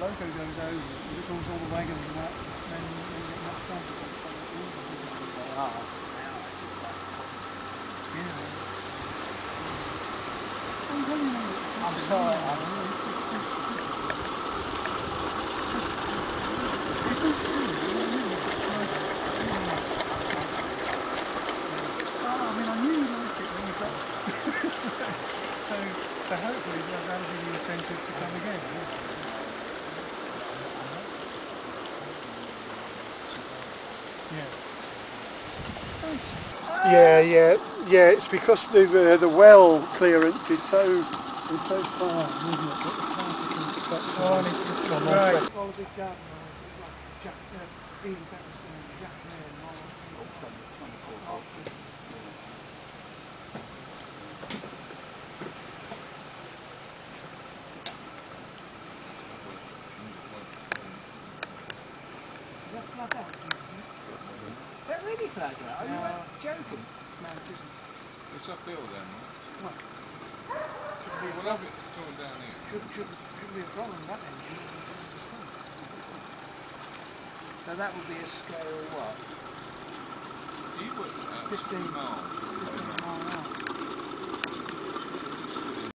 loco goes over, if it pulls all the wagons and that, then you get knocked off. I'm sorry, Alan. So hopefully that'll give you incentive to come again. Yeah. It's because the well clearance is so far, isn't it? Right. Well, the big garden, Jack, Ian Bettison and Jack Mayer and all. Flat out, isn't it? They're really flat out? Are you joking? No, it isn't. It's uphill then, right? What? We'll have it going down here. Shouldn't be a problem, that engine. So that would be a scale what? You would 15 miles.